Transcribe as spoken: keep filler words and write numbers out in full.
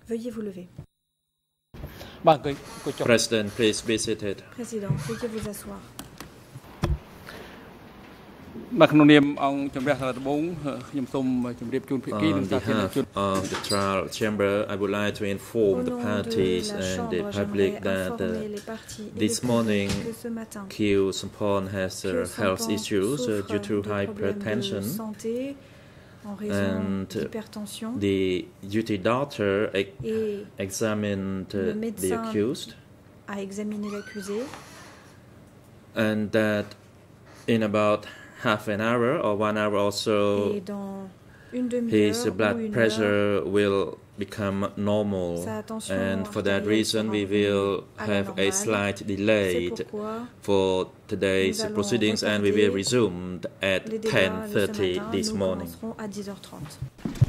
Veuillez vous lever. President, please be seated. Président, veuillez vous asseoir. បាទក្នុងនាមអង្គជំរះសាលាដំបងខ្ញុំសូមជម្រាបជូនភាគីនិង On សាធារណ behalf ជន of the trial chamber, I would like to inform Au the nom de parties la and Chambre, the j'aimerais public that informer uh, les parties et this les publics morning que ce matin, Kyu Sampon has uh, Kyu health Sampon issues uh, souffre due to de problèmes hypertension, de santé en raison and uh, d'hypertension, the duty doctor ex et examined uh, le the médecin accused, a examiné l'accusé, and that in about half an hour or one hour or so, et dans une demi-heure his ou blood une pressure heure, will become normal, sa tension and for that artérielle reason sera we revenue will à la have a normale. slight C'est delay pourquoi for today's nous allons proceedings, and we will retarder resume at les débats ten de ce thirty matin. this Nous morning. commencerons à dix heures trente.